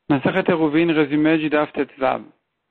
Masachet Eruvin, résumé du Daf Tetvav.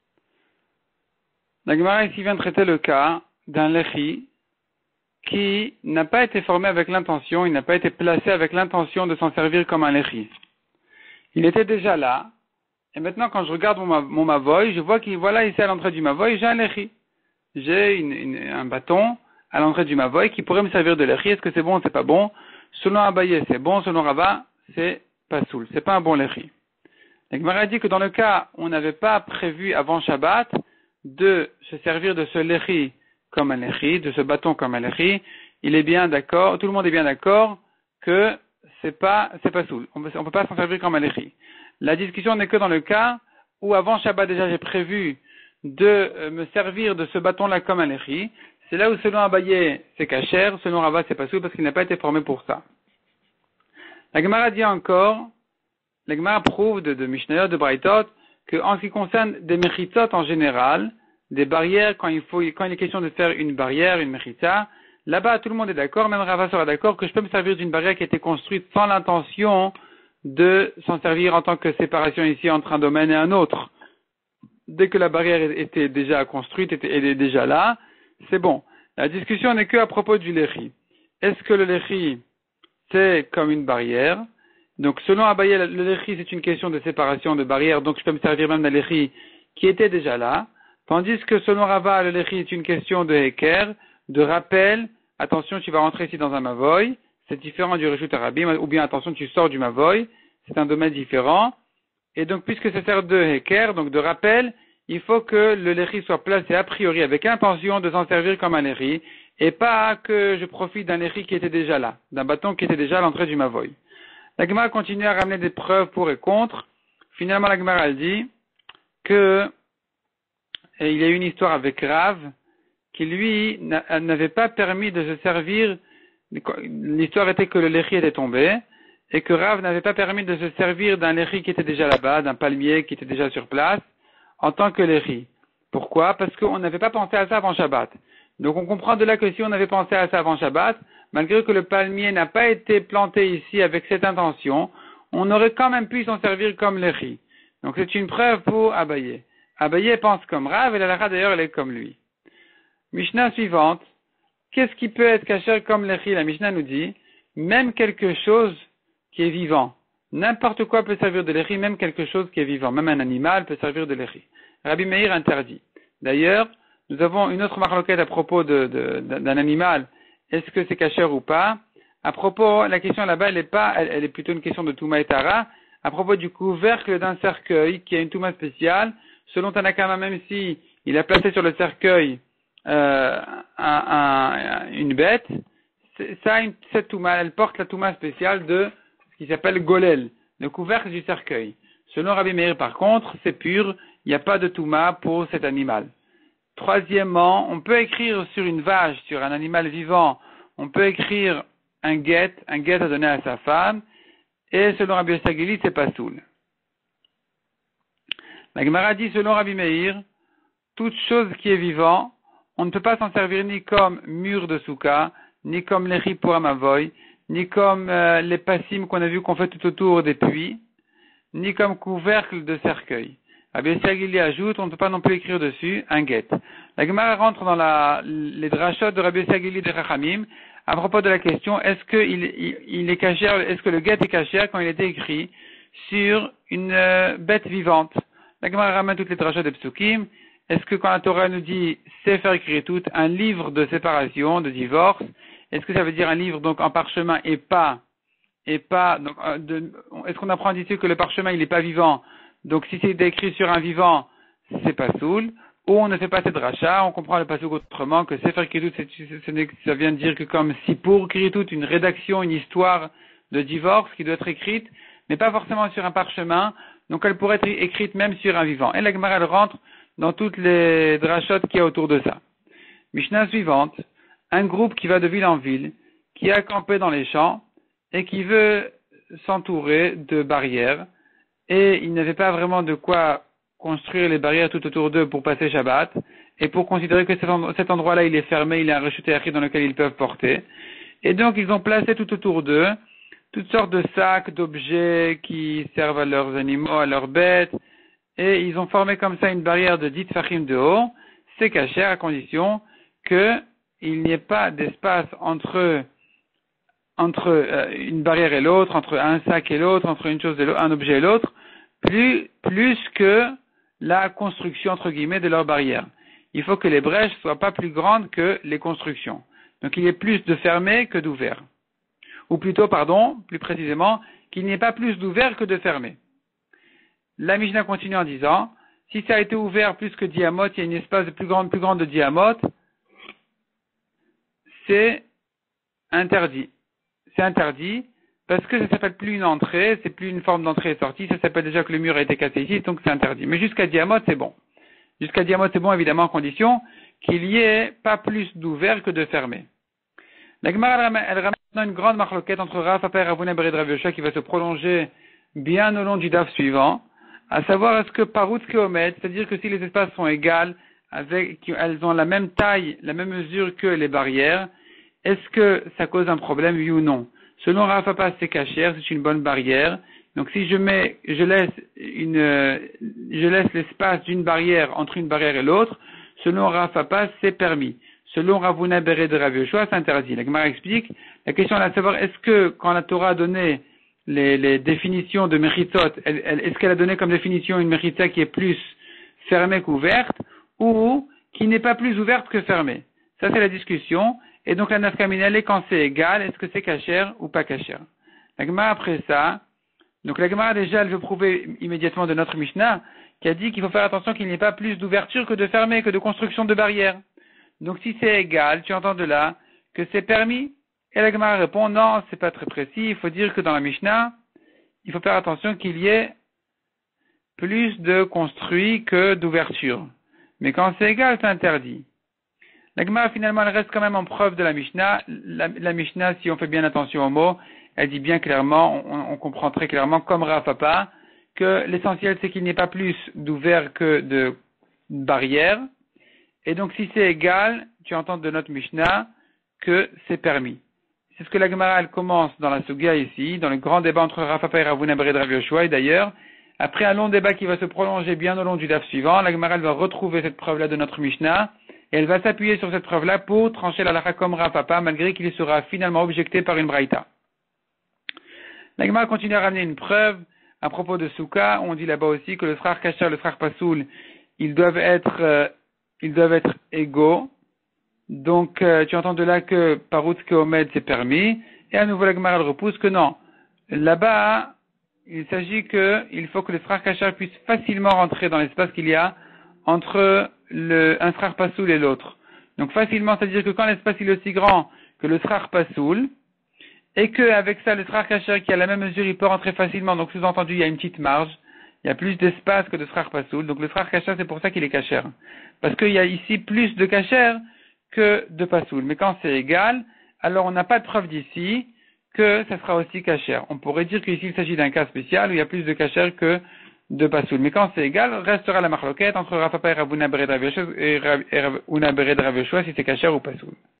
La Gemara ici vient traiter le cas d'un lechi qui n'a pas été formé avec l'intention, il n'a pas été placé avec l'intention de s'en servir comme un lechi. Il était déjà là, et maintenant quand je regarde mon mavoy, je vois qu'il voilà ici à l'entrée du mavoy, j'ai un lechi. J'ai un bâton à l'entrée du mavoy qui pourrait me servir de lechi. Est-ce que c'est bon ou c'est pas bon? Selon Abaye, c'est bon, selon Rava, c'est pas soul, c'est pas un bon lechi. La Gemara dit que dans le cas où on n'avait pas prévu avant Shabbat de se servir de ce lechi comme un lechi, de ce bâton comme un lechi, il est bien d'accord, tout le monde est bien d'accord que c'est pas soul. On peut pas s'en servir comme un lechi. La discussion n'est que dans le cas où avant Shabbat déjà j'ai prévu de me servir de ce bâton-là comme un lechi. C'est là où selon Abaye c'est kasher, selon Rava c'est pas soul parce qu'il n'a pas été formé pour ça. La Gemara dit encore, la Gemara prouve de Mishnayot, de Braitot, que en ce qui concerne des mechitzot en général, des barrières, quand il est question de faire une barrière, une mechitza, là-bas tout le monde est d'accord, même Rava sera d'accord que je peux me servir d'une barrière qui a été construite sans l'intention de s'en servir en tant que séparation ici entre un domaine et un autre. Dès que la barrière était déjà construite, elle est déjà là, c'est bon. La discussion n'est que à propos du lechi. Est-ce que le lechi, c'est comme une barrière? Donc, selon Abaye, le lechi, c'est une question de séparation de barrière, donc je peux me servir même d'un lechi qui était déjà là. Tandis que selon Rava, le lechi est une question de heker, de rappel. Attention, tu vas rentrer ici dans un mavoy. C'est différent du reshut arabim, ou bien attention, tu sors du mavoy. C'est un domaine différent. Et donc, puisque ça sert de heker, donc de rappel, il faut que le lechi soit placé a priori avec intention de s'en servir comme un lechi, et pas que je profite d'un lechi qui était déjà là, d'un bâton qui était déjà à l'entrée du mavoy. La Gemara continue à ramener des preuves pour et contre. Finalement, la Gemara dit que il y a eu une histoire avec Rav qui lui n'avait pas permis de se servir. L'histoire était que le lechi était tombé et que Rav n'avait pas permis de se servir d'un lechi qui était déjà là-bas, d'un palmier qui était déjà sur place en tant que lechi. Pourquoi? Parce qu'on n'avait pas pensé à ça avant Shabbat. Donc on comprend de là que si on avait pensé à ça avant Shabbat, malgré que le palmier n'a pas été planté ici avec cette intention, on aurait quand même pu s'en servir comme lechi. Donc c'est une preuve pour Abaye. Abaye pense comme Rav et la Lara d'ailleurs elle est comme lui. Mishnah suivante. Qu'est-ce qui peut être caché comme lechi? La Mishnah nous dit, même quelque chose qui est vivant. N'importe quoi peut servir de lechi, même quelque chose qui est vivant. Même un animal peut servir de lechi. Rabbi Meir interdit. D'ailleurs, nous avons une autre marloquette à propos d'un animal. Est-ce que c'est kasher ou pas? À propos, la question là-bas, elle est plutôt une question de Touma et Tara. À propos du couvercle d'un cercueil, qui a une Touma spéciale, selon Tanakama, même si il a placé sur le cercueil une bête, cette Touma, elle porte la Touma spéciale de ce qui s'appelle Golel, le couvercle du cercueil. Selon Rabbi Meir, par contre, c'est pur, il n'y a pas de Touma pour cet animal. Troisièmement, on peut écrire sur une vache, sur un animal vivant, on peut écrire un guet à donner à sa femme, et selon Rabbi Yosagili, c'est pas soul. La Gemara dit, selon Rabbi Meir, toute chose qui est vivant, on ne peut pas s'en servir ni comme mur de souka, ni comme lechi pour un mavoy, ni comme les passim qu'on a vu qu'on fait tout autour des puits, ni comme couvercle de cercueil. Rabbi Yosagili ajoute, on ne peut pas non plus écrire dessus un guet. La Gemara rentre dans les drashot de Rabbi Yosagili de Chachamim à propos de la question, est-ce que il est caché, est-ce que le guet est caché quand il était écrit sur une bête vivante? La Gemara ramène toutes les drashot de Psukim. Est-ce que quand la Torah nous dit Sefer Kritout, un livre de séparation, de divorce, est-ce que ça veut dire un livre donc en parchemin et pas donc est-ce qu'on apprend d'ici que le parchemin il n'est pas vivant? Donc si c'est écrit sur un vivant, c'est pas soul, ou on ne fait pas cette dracha, on comprend le passage autrement que Sefer Kritout, ça vient de dire que comme Sipur Kritout, une rédaction, une histoire de divorce qui doit être écrite, mais pas forcément sur un parchemin, donc elle pourrait être écrite même sur un vivant. Et la Gemara elle rentre dans toutes les drachot qu'il y a autour de ça. Mishnah suivante, un groupe qui va de ville en ville, qui a campé dans les champs, et qui veut s'entourer de barrières, et il n'avait pas vraiment de quoi construire les barrières tout autour d'eux pour passer Shabbat, et pour considérer que cet endroit-là il est fermé, il y a un reshut dans lequel ils peuvent porter, et donc ils ont placé tout autour d'eux toutes sortes de sacs, d'objets qui servent à leurs animaux, à leurs bêtes, et ils ont formé comme ça une barrière de 10 tfachim de haut, c'est caché à condition qu'il n'y ait pas d'espace entre une barrière et l'autre, entre un sac et l'autre, entre une chose et l'autre, un objet et l'autre, plus que la construction, entre guillemets, de leur barrière. Il faut que les brèches soient pas plus grandes que les constructions. Donc il y ait plus de fermé que d'ouvert. Ou plutôt, plus précisément, qu'il n'y ait pas plus d'ouvert que de fermé. La Mishnah continue en disant, si ça a été ouvert plus que diamote, il y a une espace plus grande de diamote, c'est interdit. C'est interdit parce que ça s'appelle plus une entrée, c'est plus une forme d'entrée et sortie, ça s'appelle déjà que le mur a été cassé ici, donc c'est interdit. Mais jusqu'à diamote, c'est bon. Jusqu'à diamote, c'est bon, évidemment, en condition qu'il y ait pas plus d'ouvert que de fermé. La Gemara, elle ramène maintenant une grande marloquette entre Rav Papa et Ravuna Bered Rav Yoshua qui va se prolonger bien au long du daf suivant, à savoir est-ce que Parut Keomet, c'est-à-dire que si les espaces sont égales, elles ont la même taille, la même mesure que les barrières, est-ce que ça cause un problème, oui ou non? Selon Rav Papa, c'est cachère, c'est une bonne barrière. Donc si je laisse l'espace d'une barrière entre une barrière et l'autre, selon Rav Papa, c'est permis. Selon Ravuna Bered Rav Yoshua, c'est interdit. La Gemara explique, la question est de savoir est-ce que quand la Torah a donné les définitions de Mechitzot, est-ce qu'elle a donné comme définition une Mechitza qui est plus fermée qu'ouverte, ou qui n'est pas plus ouverte que fermée? Ça c'est la discussion. Et donc la nafkamina, quand c'est égal, est-ce que c'est cachère ou pas cachère? La Gemara après ça, donc la Gemara déjà elle veut prouver immédiatement de notre Mishnah, qui a dit qu'il faut faire attention qu'il n'y ait pas plus d'ouverture que de fermée, que de construction de barrières. Donc si c'est égal, tu entends de là que c'est permis. Et la Gemara répond non, c'est pas très précis, il faut dire que dans la Mishnah, il faut faire attention qu'il y ait plus de construit que d'ouverture. Mais quand c'est égal, c'est interdit. La Gemara, finalement, elle reste quand même en preuve de la Mishnah. La Mishnah, si on fait bien attention aux mots, elle dit bien clairement, on comprend très clairement, comme Rav Papa, que l'essentiel, c'est qu'il n'y ait pas plus d'ouvert que de barrière. Et donc, si c'est égal, tu entends de notre Mishnah que c'est permis. C'est ce que la Gemara, elle commence dans la Sugya ici, dans le grand débat entre Rav Papa et Ravuna Bered Rav Yoshua. Et d'ailleurs, après un long débat qui va se prolonger bien au long du daf suivant, la Gemara, elle va retrouver cette preuve-là de notre Mishnah. Et elle va s'appuyer sur cette preuve-là pour trancher la halakha comme Rav Papa, malgré qu'il sera finalement objecté par une braïta. La Gemara continue à ramener une preuve à propos de Souka. On dit là-bas aussi que le frère Kasher, le frère Pasoul, ils doivent être égaux. Donc, tu entends de là que Parut Keomed c'est permis. Et à nouveau, la Gemara elle repousse que non. Là-bas, il s'agit qu'il faut que le frère Kasher puisse facilement rentrer dans l'espace qu'il y a entre un srar pasoul et l'autre. Donc facilement, c'est-à-dire que quand l'espace est aussi grand que le srar pasoul, et qu'avec ça, le srar kasher qui a la même mesure, il peut rentrer facilement, donc sous-entendu, il y a une petite marge, il y a plus d'espace que de srar pasoul, donc le srar kasher, c'est pour ça qu'il est kasher. Parce qu'il y a ici plus de kasher que de pasoul. Mais quand c'est égal, alors on n'a pas de preuve d'ici que ça sera aussi kasher. On pourrait dire qu'ici, il s'agit d'un cas spécial où il y a plus de kasher que de pasoul. Mais quand c'est égal, restera la marloquette entre Rav Papa et Ravuna Bered Rav Yoshua si c'est kasher ou pasoul.